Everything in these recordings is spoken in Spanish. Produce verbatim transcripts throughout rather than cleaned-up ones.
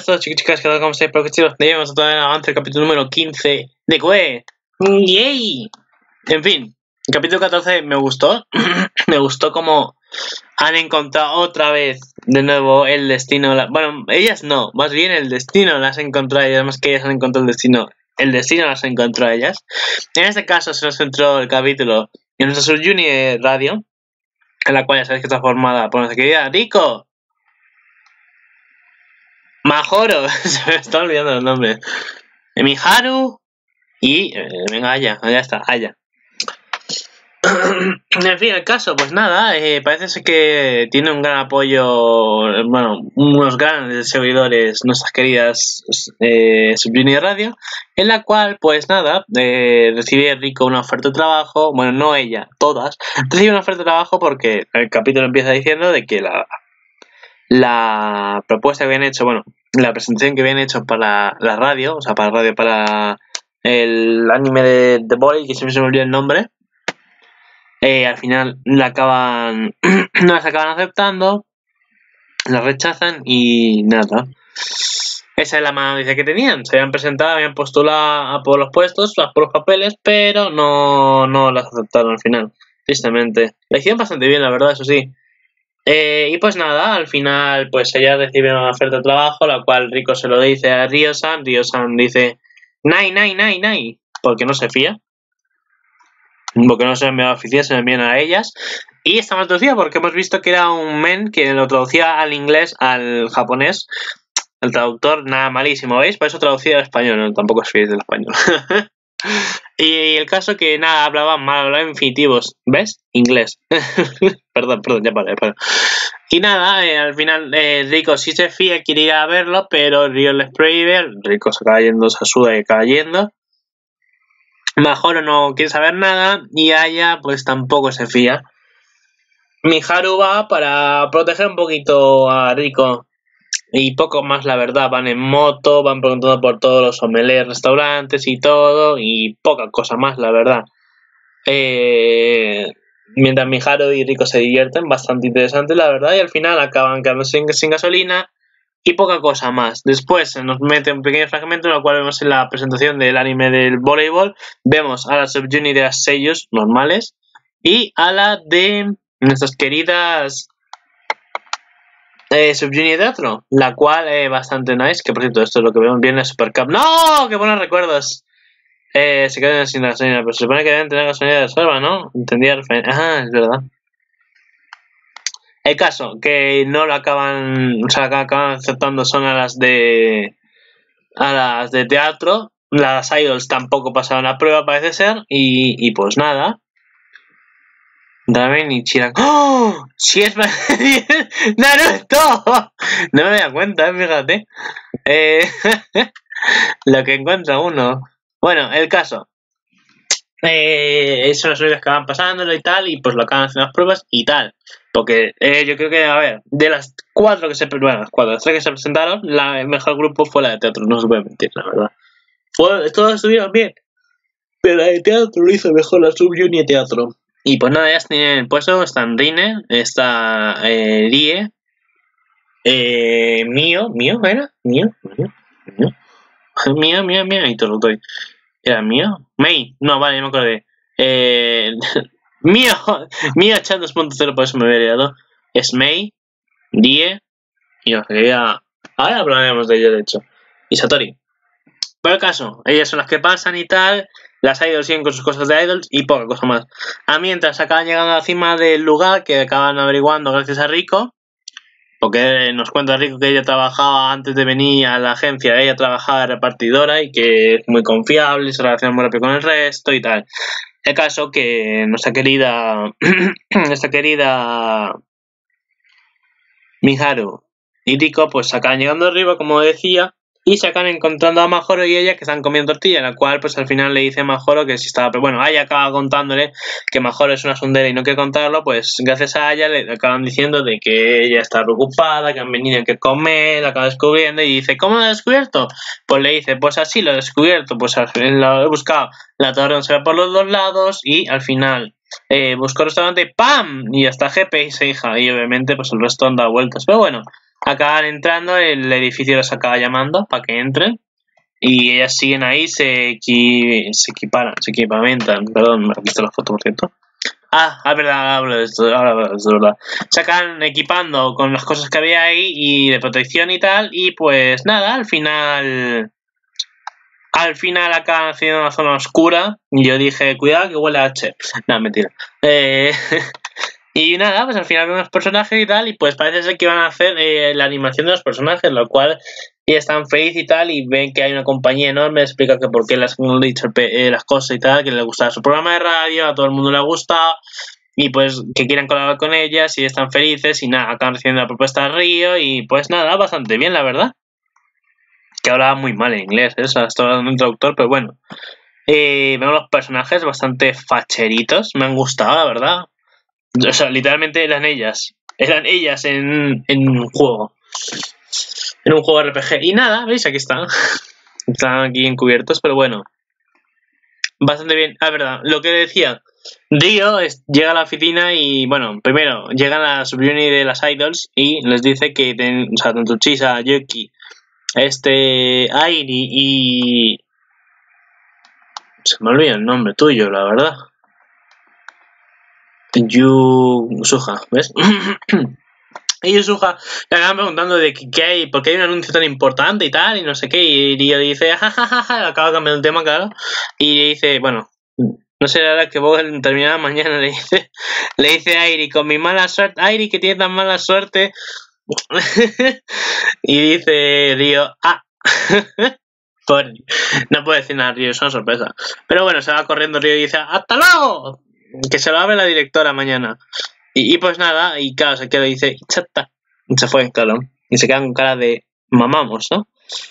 buenas a todos, chicos, chicas, que tal, como estáis? Espero que estéis bien. Vamos a tener avance el capítulo número quince de Cue. ¡Yay! En fin, el capítulo catorce me gustó. Me gustó como han encontrado otra vez de nuevo el destino. La... Bueno, ellas no, más bien el destino las encontró a ellas, más que ellas han encontrado el destino. El destino las encontró a ellas. En este caso se nos centró el capítulo en nuestra Subjuni Radio, en la cual ya sabéis que está formada por nuestra querida Riko, Majoro, se me está olvidando los nombres, Miharu y... Eh, venga, Aya, ya está, Aya. En fin, el caso, pues nada, eh, parece ser que tiene un gran apoyo, bueno, unos grandes seguidores, nuestras queridas eh, Subjuni Radio, en la cual, pues nada, eh, recibe Riko una oferta de trabajo, bueno, no ella, todas, recibe una oferta de trabajo porque el capítulo empieza diciendo de que la... La propuesta que habían hecho, bueno, la presentación que habían hecho para la radio, o sea, para radio, para el anime de The Boy, que siempre se me olvida el nombre, eh, al final la acaban, no las acaban aceptando, la rechazan y nada. Esa es la mala noticia que tenían. Se habían presentado, habían postulado por los puestos, por los papeles, pero no, no las aceptaron al final, tristemente. La hicieron bastante bien, la verdad, eso sí. Eh, y pues nada, al final pues ella recibe una oferta de trabajo, la cual Riko se lo dice a Ryo-san. Ryo-san dice nai, nai, nai, nai, porque no se fía, porque no se envía a la oficina, se envían a ellas. Y está mal traducida porque hemos visto que era un men que lo traducía al inglés, al japonés. El traductor, nada, malísimo, ¿veis? Por eso traducía al español, no, tampoco os fiéis del español. Y el caso que nada, hablaba mal, hablaba infinitivos, ¿ves? Inglés. perdón, perdón, ya para, para. Y nada, eh, al final eh, Riko sí se fía, quiere ir a verlo, pero Ryo les prohíbe. Riko se acaba yendo, se suda y acaba yendo. Majoro no quiere saber nada y Aya pues tampoco se fía. Miharu va para proteger un poquito a Riko. Y poco más, la verdad, van en moto, van preguntando por todos los omelets, restaurantes y todo, y poca cosa más, la verdad. Eh, mientras Miharu y Riko se divierten, bastante interesante, la verdad, y al final acaban quedando sin, sin gasolina y poca cosa más. Después se nos mete un pequeño fragmento en el cual vemos en la presentación del anime del voleibol, vemos a la Subjuni de las seiyus normales y a la de nuestras queridas... Eh, Subjuni Teatro, la cual es eh, bastante nice, que por cierto esto es lo que vemos bien en Super Cup. ¡No! ¡Qué buenos recuerdos! Eh, se quedan sin gasolina, pero se supone que deben tener gasolina de reserva, ¿no? Entendía referencia. Ah, es verdad. El caso, que no lo acaban, o sea, que acaban aceptando son a las de a las de teatro. Las idols tampoco pasaron la prueba, parece ser, y, y pues nada. Ramen y Chiran. ¡Oh! ¡Sí es ¡Naruto! No me doy cuenta, eh, fíjate. Eh, lo que encuentra uno. Bueno, el caso. Eh, son las únicas que van pasándolo y tal, y pues lo acaban haciendo las pruebas y tal. Porque eh, yo creo que, a ver, de las cuatro que se bueno, las cuatro, las tres que se presentaron, la, el mejor grupo fue la de teatro, no os voy a mentir, la verdad. Fue, todos estuvieron bien, pero la de teatro lo hizo mejor la Subjuni de teatro. Y pues nada, ya tienen el puesto, están Rine, está eh, Rie, eh, Mio, Mio, ¿era? Mio, Mio, Mio, Mio, Mio, Mio, y te lo doy. ¿Era Mio? Mei, no, vale, ya me acordé. Eh, Mio, Mio Chan dos punto cero, por eso me había liado. Es Mei, Rie, y os quería... Ahora hablaremos de ello, de hecho. Y Satori. Pero el caso, ellas son las que pasan y tal. Las idols siguen con sus cosas de idols y poca cosa más. A mientras acaban llegando a la cima del lugar que acaban averiguando gracias a Riko. Porque nos cuenta Riko que ella trabajaba antes de venir a la agencia. Ella trabajaba de repartidora y que es muy confiable y se relaciona muy rápido con el resto y tal. El caso que nuestra querida... nuestra querida... Miharu y Riko pues acaban llegando arriba, como decía. Y se acaban encontrando a Majoro y ella que están comiendo tortilla, en la cual pues al final le dice a Majoro que si estaba... Pero bueno, ella acaba contándole que Majoro es una sundera y no quiere contarlo, pues gracias a ella le acaban diciendo de que ella está preocupada, que han venido que comer, la acaba descubriendo y dice, ¿cómo lo he descubierto? Pues le dice, pues así lo he descubierto, pues al final lo he buscado, la torre no se ve por los dos lados y al final eh, buscó el restaurante y ¡pam! Y hasta G P y se hija y obviamente pues el resto han dado vueltas, pero bueno. acaban entrando, el edificio los acaba llamando para que entren. Y ellas siguen ahí, se, equi se equiparan, se equipamentan. Perdón, me he visto la foto, por cierto. Ah, es verdad, hablo de esto, ahora hablo de esto, verdad. Se acaban equipando con las cosas que había ahí y de protección y tal. Y pues nada, al final. Al final acaban haciendo una zona oscura. Y yo dije, cuidado que huele a H. No, mentira. Eh. Y nada, pues al final vemos los personajes y tal, y pues parece ser que van a hacer eh, la animación de los personajes, lo cual ya están felices y tal, y ven que hay una compañía enorme, explica que por qué les han dicho eh, las cosas y tal, que les gusta su programa de radio, a todo el mundo le ha gustado, y pues que quieren colaborar con ellas, y están felices, y nada, acaban recibiendo la propuesta de Río, y pues nada, bastante bien, la verdad. Que hablaba muy mal en inglés, ¿eh? O sea, estaba dando un traductor, pero bueno. Eh, vemos los personajes bastante facheritos, me han gustado, la verdad. O sea, literalmente eran ellas. Eran ellas en, en un juego. En un juego R P G. Y nada, ¿veis? Aquí están. Están aquí encubiertos, pero bueno. Bastante bien. Ah, verdad. Lo que decía. Río es, llega a la oficina y, bueno, primero llegan a la subunit de las idols y les dice que, ten, o sea, tanto Chisa, Yuki, este, Airi y... Se me olvida el nombre tuyo, la verdad. Yusuha, ¿ves? Y Yusuha le acaban preguntando de qué hay, por qué hay un anuncio tan importante y tal, y no sé qué, y Río dice, jajajaja, acaba cambiando el tema, claro, y le dice, bueno, no sé la hora que vos terminada mañana, le dice, le dice a Airi, con mi mala suerte, Airi que tiene tan mala suerte, y dice Río, ah, por, no puedo decir nada, Río, es una sorpresa, pero bueno, se va corriendo Río y dice, ¡hasta luego! Que se lo abre la directora mañana. Y, y pues nada, y claro, se queda y dice, chata. Y se fue, claro. Y se queda con cara de mamamos, ¿no?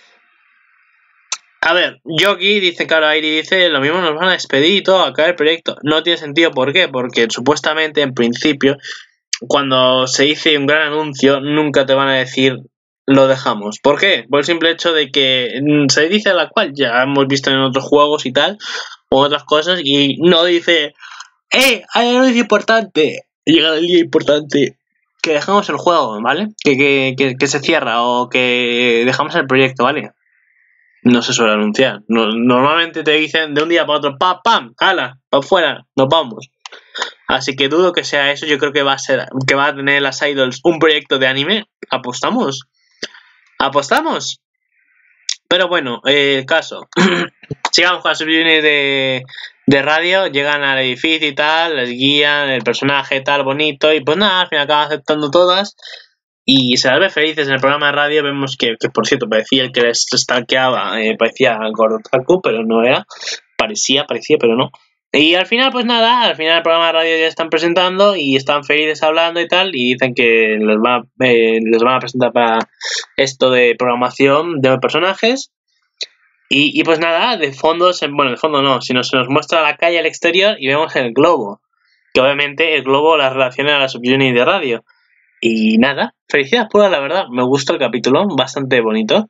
A ver, Yogi dice, claro, Airi dice, lo mismo nos van a despedir y todo, acá el proyecto. No tiene sentido, ¿por qué? Porque supuestamente, en principio, cuando se dice un gran anuncio, nunca te van a decir, lo dejamos. ¿Por qué? Por el simple hecho de que se dice la cual ya hemos visto en otros juegos y tal, o otras cosas, y no dice, ¡eh! Hay un anuncio importante. Llega el día importante. Que dejamos el juego, ¿vale? Que, que, que, que se cierra o que dejamos el proyecto, ¿vale? No se suele anunciar. No, normalmente te dicen de un día para otro, ¡pam, pam! ¡Hala! ¡Para afuera! ¡Nos vamos! Así que dudo que sea eso. Yo creo que va a ser, que va a tener las idols un proyecto de anime. ¿Apostamos? ¿Apostamos? Pero bueno, eh, el caso. Sigamos con las subunits de, de radio, llegan al edificio y tal, les guían, el personaje tal, bonito, y pues nada, al final acaban aceptando todas. Y se las ve felices en el programa de radio. Vemos que, que por cierto, parecía el que les stalkeaba, eh, parecía Gordotaku, pero no era. Parecía, parecía, pero no. Y al final, pues nada, al final el programa de radio ya están presentando y están felices hablando y tal, y dicen que les, va, eh, les van a presentar para esto de programación de personajes. Y, y pues nada, de fondo, se, bueno, de fondo no, sino se nos muestra la calle al exterior y vemos el globo. Que obviamente el globo las relaciona a la subunit de radio. Y nada, felicidad pura, la verdad. Me gusta el capítulo, bastante bonito.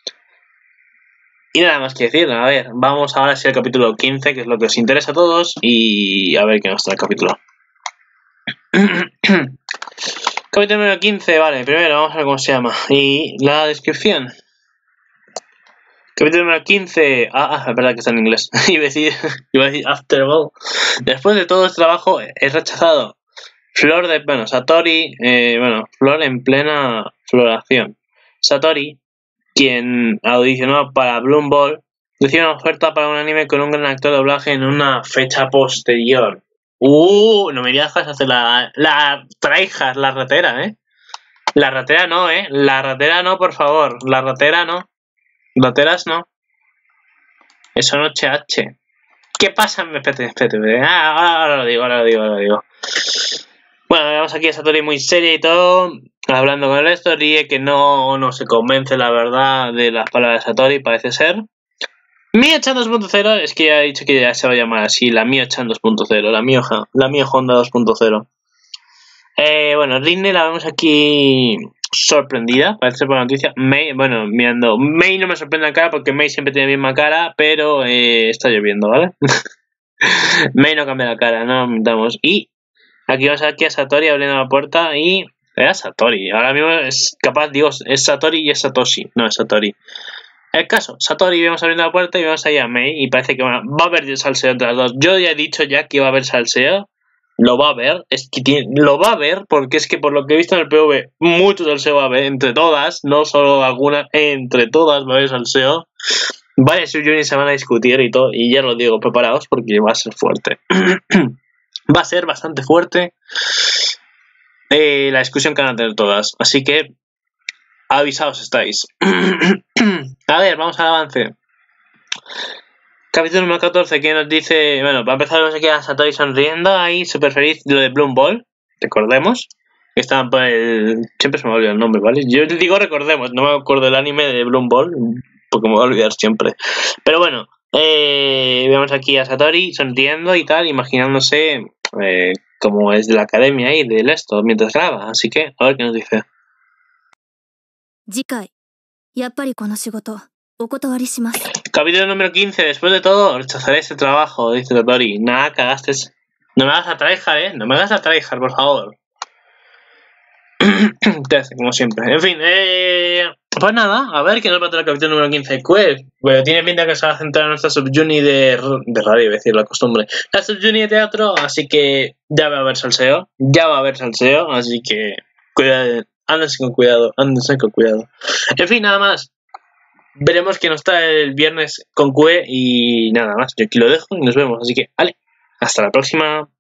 Y nada más que decir, a ver, vamos ahora hacia el capítulo quince, que es lo que os interesa a todos, y a ver qué nos trae el capítulo. Capítulo número quince, vale, primero vamos a ver cómo se llama. Y la descripción. Capítulo número quince. Ah, ah, es verdad que está en inglés. iba, a decir, iba a decir after all. Después de todo este trabajo es rechazado. Flor de, bueno, Satori, eh, bueno, Flor en plena floración. Satori, quien audicionó para Bloom Ball, recibe una oferta para un anime con un gran actor de doblaje en una fecha posterior. Uh, no me dejas hacer la, la traijas, la ratera, ¿eh? La ratera no, ¿eh? La ratera no, por favor. La ratera no. Rateras no. Eso no H H. ¿Qué pasa? Espérate, espérate. Ah, ahora, ahora lo digo, ahora lo digo, ahora lo digo. Bueno, vemos aquí a Satori muy seria y todo, hablando con el resto, Rie que no, no se convence, la verdad, de las palabras de Satori, parece ser. Mio-chan dos punto cero, es que ya he dicho que ya se va a llamar así, la Mio-chan dos punto cero, la Mio, la Mio Honda dos punto cero. Eh, bueno, Rinne la vemos aquí sorprendida, parece por la noticia. Mei, bueno, mirando, Mei no me sorprende la cara porque Mei siempre tiene la misma cara, pero eh, está lloviendo, ¿vale? Mei no cambia la cara, no lo mintamos. Y aquí vamos a ver aquí a Satori abriendo la puerta y Era Satori. Ahora mismo es capaz, digo, es Satori y es Satoshi. No, es Satori. El caso, Satori, vemos abriendo la puerta y vemos ahí a Mei y parece que bueno, va a haber salseo entre las dos. Yo ya he dicho ya que iba a haber salseo. Lo va a haber, es que tiene, lo va a haber porque es que por lo que he visto en el P V, mucho salseo va a haber, entre todas, no solo algunas, entre todas va a haber salseo. Varias subunits se van a discutir y todo, y ya lo digo, preparaos porque va a ser fuerte. Va a ser bastante fuerte eh, la discusión que van a tener todas, así que avisaos estáis. A ver, vamos al avance. Capítulo número catorce, que nos dice, bueno, para empezar nos queda Satori sonriendo ahí, súper feliz, lo de Bloom Ball, recordemos, que estaban por el... siempre se me olvida el nombre, ¿vale? Yo te digo recordemos, no me acuerdo del anime de Bloom Ball, porque me voy a olvidar siempre. Pero bueno, eh, vemos aquí a Satori sonriendo y tal, imaginándose eh, cómo es de la academia ahí, del esto, mientras graba, así que, a ver qué nos dice. 次回やっぱりこの仕事お断りします。 Capítulo número quince. Después de todo, rechazaré este trabajo, dice Satori. Nada, cagaste. No me hagas a tryhard, eh. No me hagas a tryhard, por favor. Te hace, como siempre. En fin, eh... pues nada, a ver qué nos va a traer el capítulo número quince. Pues, bueno, tiene pinta que se va a centrar en nuestra subjuni de, de radio, iba a decir la costumbre. La subjuni de teatro, así que ya va a haber salseo. Ya va a haber salseo, así que cuidado. Ándense con cuidado, ándense con cuidado. En fin, nada más. Veremos que nos está el viernes con Q E y nada más. Yo aquí lo dejo y nos vemos. Así que, vale, hasta la próxima.